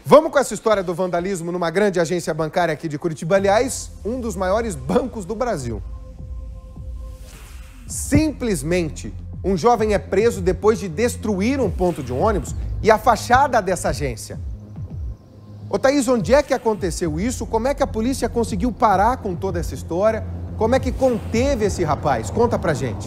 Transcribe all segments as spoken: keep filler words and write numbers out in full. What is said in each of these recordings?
Vamos com essa história do vandalismo numa grande agência bancária aqui de Curitiba, aliás, um dos maiores bancos do Brasil. Simplesmente, um jovem é preso depois de destruir um ponto de ônibus e a fachada dessa agência. Ô Thaís, onde é que aconteceu isso? Como é que a polícia conseguiu parar com toda essa história? Como é que conteve esse rapaz? Conta pra gente.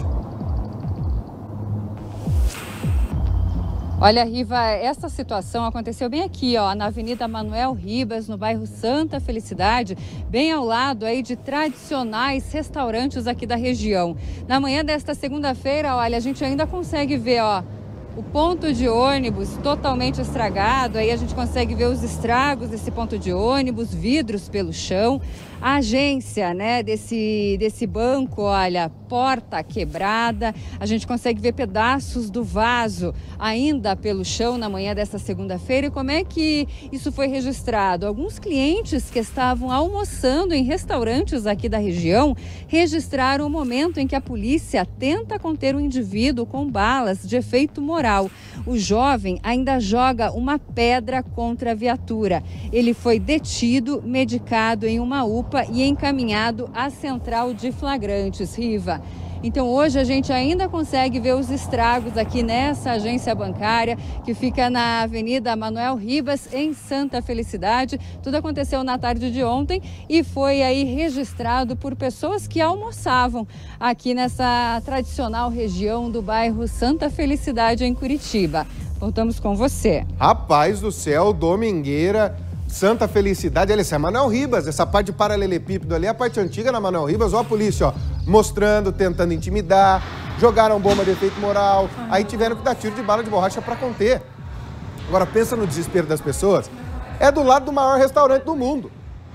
Olha, Riva, essa situação aconteceu bem aqui, ó, na Avenida Manuel Ribas, no bairro Santa Felicidade, bem ao lado aí de tradicionais restaurantes aqui da região. Na manhã desta segunda-feira, olha, a gente ainda consegue ver, ó, o ponto de ônibus totalmente estragado, aí a gente consegue ver os estragos desse ponto de ônibus, vidros pelo chão. A agência, né, desse, desse banco, olha, porta quebrada, a gente consegue ver pedaços do vaso ainda pelo chão na manhã dessa segunda-feira. E como é que isso foi registrado? Alguns clientes que estavam almoçando em restaurantes aqui da região registraram o momento em que a polícia tenta conter o indivíduo com balas de efeito moral. O jovem ainda joga uma pedra contra a viatura. Ele foi detido, medicado em uma U P A e encaminhado à central de flagrantes, Riva. Então hoje a gente ainda consegue ver os estragos aqui nessa agência bancária que fica na Avenida Manuel Ribas, em Santa Felicidade. Tudo aconteceu na tarde de ontem e foi aí registrado por pessoas que almoçavam aqui nessa tradicional região do bairro Santa Felicidade, em Curitiba. Voltamos com você. Rapaz do céu, domingueira, Santa Felicidade, olha, essa é Manuel Ribas, essa parte de paralelepípedo ali, a parte antiga na Manuel Ribas, ó a polícia, ó, mostrando, tentando intimidar, jogaram bomba de efeito moral, aí tiveram que dar tiro de bala de borracha para conter. Agora pensa no desespero das pessoas, é do lado do maior restaurante do mundo.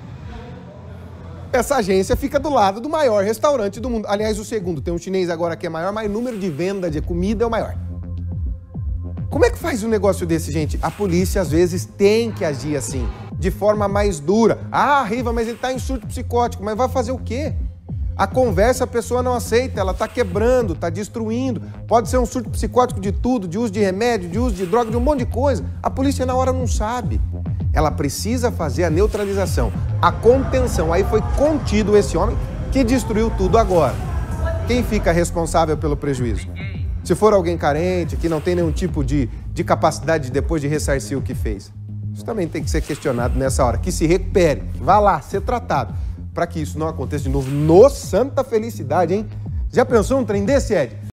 Essa agência fica do lado do maior restaurante do mundo. Aliás, o segundo, tem um chinês agora que é maior, mas o número de venda de comida é o maior. Como é que faz um negócio desse, gente? A polícia, às vezes, tem que agir assim, de forma mais dura. Ah, Riva, mas ele tá em surto psicótico. Mas vai fazer o quê? A conversa a pessoa não aceita, ela tá quebrando, tá destruindo. Pode ser um surto psicótico de tudo, de uso de remédio, de uso de droga, de um monte de coisa. A polícia, na hora, não sabe. Ela precisa fazer a neutralização, a contenção. Aí foi contido esse homem que destruiu tudo agora. Quem fica responsável pelo prejuízo? Se for alguém carente, que não tem nenhum tipo de, de capacidade depois de ressarcir o que fez. Isso também tem que ser questionado nessa hora. Que se recupere, vá lá, ser tratado, para que isso não aconteça de novo no Santa Felicidade, hein? Já pensou um trem desse, Ed?